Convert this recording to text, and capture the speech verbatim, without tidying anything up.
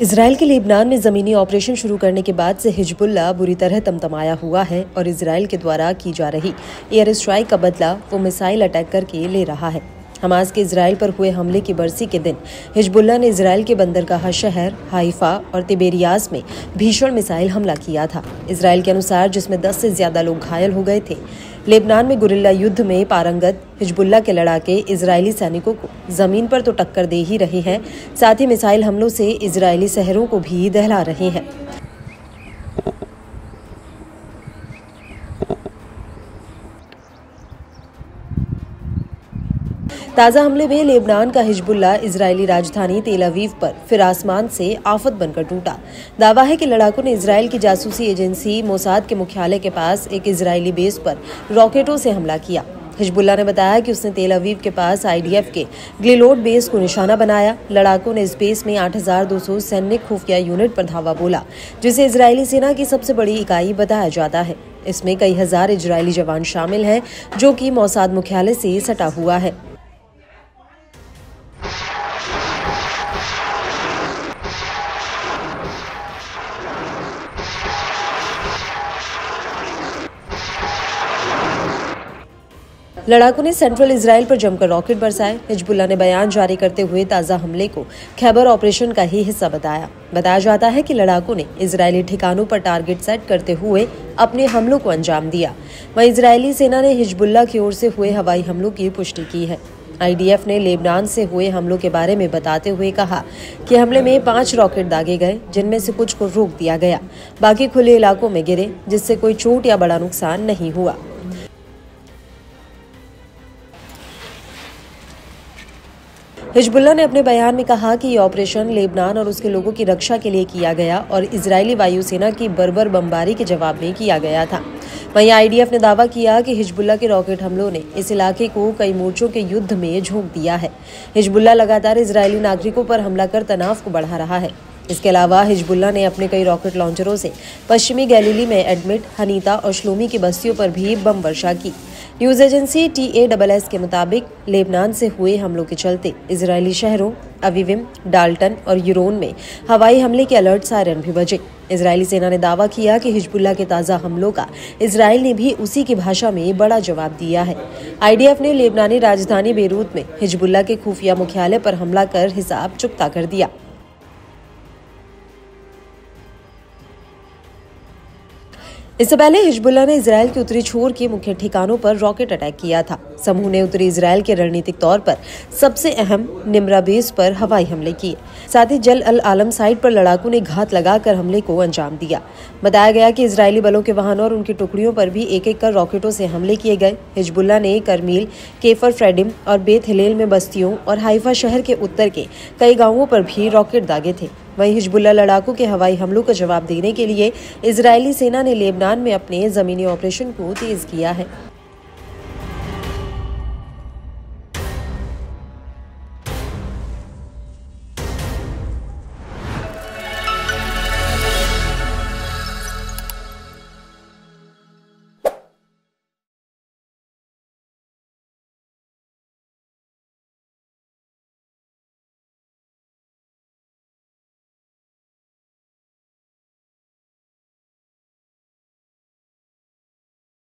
Israel के Lebanon में जमीनी ऑपरेशन शुरू करने के बाद से हिजबुल्लाह बुरी तरह तमतमाया हुआ है और इजराइल के द्वारा की जा रही एयर स्ट्राइक का बदला वो मिसाइल अटैक करके ले रहा है। हमास के इजराइल पर हुए हमले की बरसी के दिन हिजबुल्लाह ने इजराइल के बंदरगाह शहर हाइफा और तिबेरियास में भीषण मिसाइल हमला किया था। इजराइल के अनुसार जिसमें दस से ज्यादा लोग घायल हो गए थे। लेबनान में गुरिल्ला युद्ध में पारंगत हिजबुल्लाह के लड़ाके इजरायली सैनिकों को जमीन पर तो टक्कर दे ही रहे हैं, साथ ही मिसाइल हमलों से इजरायली शहरों को भी दहला रहे हैं। ताज़ा हमले में लेबनान का हिजबुल्लाह इजरायली राजधानी तेल अवीव पर फिर आसमान से आफत बनकर टूटा। दावा है कि लड़ाकों ने इजरायल की जासूसी एजेंसी मोसाद के मुख्यालय के पास एक इजरायली बेस पर रॉकेटों से हमला किया। हिजबुल्लाह ने बताया कि उसने तेल अवीव के पास आईडीएफ के ग्लिलोड बेस को निशाना बनाया। लड़ाकों ने इस बेस में आठ हज़ार दो सौ सैन्य खुफिया यूनिट पर धावा बोला, जिसे इजरायली सेना की सबसे बड़ी इकाई बताया जाता है। इसमें कई हजार इजरायली जवान शामिल हैं, जो कि मोसाद मुख्यालय से सटा हुआ है। लड़ाकों ने सेंट्रल इजराइल पर जमकर रॉकेट बरसाए। हिजबुल्लाह ने बयान जारी करते हुए ताज़ा हमले को खैबर ऑपरेशन का ही हिस्सा बताया। बताया जाता है कि लड़ाकों ने इजरायली ठिकानों पर टारगेट सेट करते हुए अपने हमलों को अंजाम दिया। वहीं इजरायली सेना ने हिजबुल्लाह की ओर से हुए हवाई हमलों की पुष्टि की है। आईडीएफ ने लेबनान से हुए हमलों के बारे में बताते हुए कहा कि हमले में पांच रॉकेट दागे गए, जिनमें से कुछ को रोक दिया गया, बाकी खुले इलाकों में गिरे, जिससे कोई चोट या बड़ा नुकसान नहीं हुआ। हिजबुल्लाह ने अपने बयान में कहा कि ये ऑपरेशन लेबनान और उसके लोगों की रक्षा के लिए किया गया और इजरायली वायुसेना की बर्बर बमबारी के जवाब में किया गया था। वहीं आईडीएफ ने दावा किया कि हिजबुल्लाह के रॉकेट हमलों ने इस इलाके को कई मोर्चों के युद्ध में झोंक दिया है। हिजबुल्लाह लगातार इजरायली नागरिकों पर हमला कर तनाव को बढ़ा रहा है। इसके अलावा हिजबुल्लाह ने अपने कई रॉकेट लॉन्चरों से पश्चिमी गैलीली में एडमिट, हनीता और श्लोमी की बस्तियों पर भी बम वर्षा की। News agency T A double S के मुताबिक लेबनान से हुए हमलों के चलते इजरायली शहरों अवीविम, डाल्टन और यूरोन में हवाई हमले के अलर्ट सायरन भी बजे। इजरायली सेना ने दावा किया कि हिजबुल्लाह के ताज़ा हमलों का इजराइल ने भी उसी की भाषा में बड़ा जवाब दिया है। आईडीएफ ने लेबनानी राजधानी बेरूत में हिजबुल्लाह के खुफिया मुख्यालय पर हमला कर हिसाब चुकता कर दिया। इससे पहले हिजबुल्लाह ने इजरायल के उत्तरी छोर के मुख्य ठिकानों पर रॉकेट अटैक किया था। समूह ने उत्तरी इजरायल के रणनीतिक तौर पर सबसे अहम निम्रा बेस पर हवाई हमले किए। साथ ही जल अल आलम साइट पर लड़ाकों ने घात लगाकर हमले को अंजाम दिया। बताया गया कि इजरायली बलों के वाहनों और उनकी टुकड़ियों पर भी एक एक कर रॉकेटों से हमले किए गए। हिजबुल्लाह ने करमील, केफर फ्रेडिम और बेत हिलेल में बस्तियों और हाइफा शहर के उत्तर के कई गांवों पर भी रॉकेट दागे थे। वहीं हिजबुल्लाह लड़ाकों के हवाई हमलों का जवाब देने के लिए इजरायली सेना ने लेबनान में अपने जमीनी ऑपरेशन को तेज किया है।